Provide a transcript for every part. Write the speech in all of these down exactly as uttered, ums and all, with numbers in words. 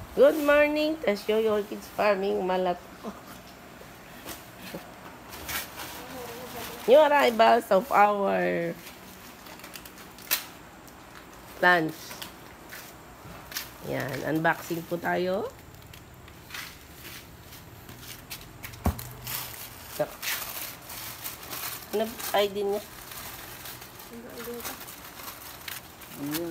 Good morning, Tasyo Orchids Farming, Malat. New arrivals of our lunch. Yan, unboxing po tayo. Ano I D niya? Ayan.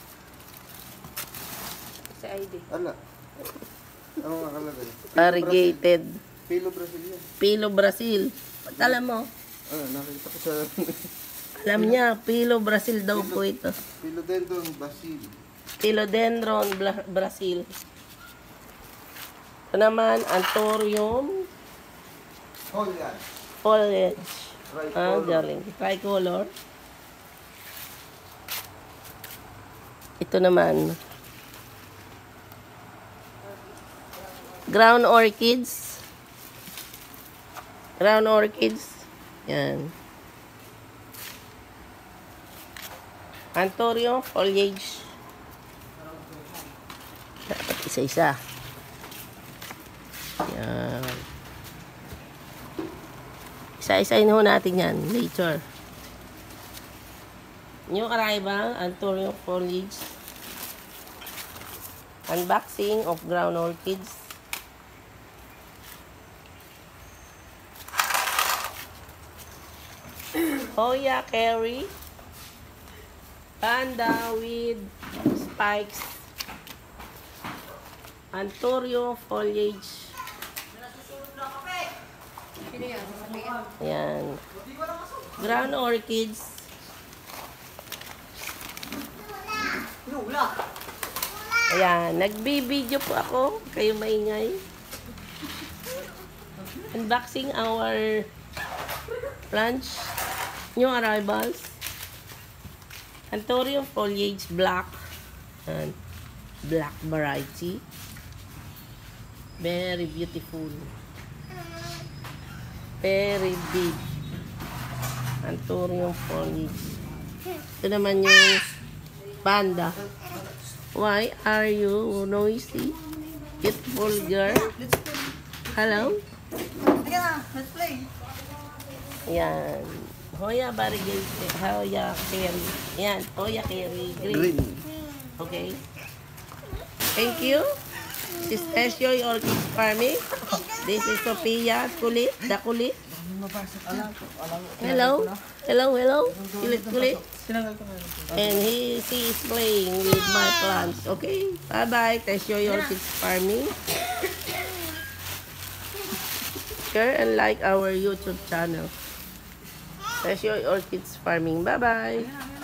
Sa I D. Ala. Ano nga kalagay? Variegated. Pilo Brazil yan. Pilo Brazil. Ba't alam mo? Ano, nakita ko sa... Alam niya, Pilo Brazil daw po ito. Philodendron Basil. Philodendron Bla- Brazil. Ito naman, Anthurium Oh, yan. foliage. Ah, Tricolor. galing. Tricolor. Ito naman, ground orchids. Ground orchids. Yan. Anthurium foliage. Dapat isa-isa. Yan. Isa-isain ho natin yan. Nature. New arrival, Anthurium foliage. Unboxing of ground orchids. Hoya Kerry. Panda with spikes. Anthurium foliage. Ayan. Ground orchids. Ayan. Nagbi-video po ako. Kayo maingay. Unboxing our lunch. New arrivals. Anthurium foliage black. And black variety. Very beautiful. Very big. Anthurium foliage. Ito naman yung panda. Why are you noisy? Beautiful girl. Hello? Yeah, let's play. Yan. Hoya variegated. Hoya Kerry. Yan. Hoya Kerry. Green. Green. Okay. Thank you. This is Tesyo Orchids Farming. This is Sophia Kulit. The Kulit. Hello. Hello, hello. Kulit, kulit. And he, he is playing with my plants. Okay. Bye-bye. Tesyo Orchids Farming. Share and like our YouTube channel. Tesyo Orchids Farming. Bye-bye.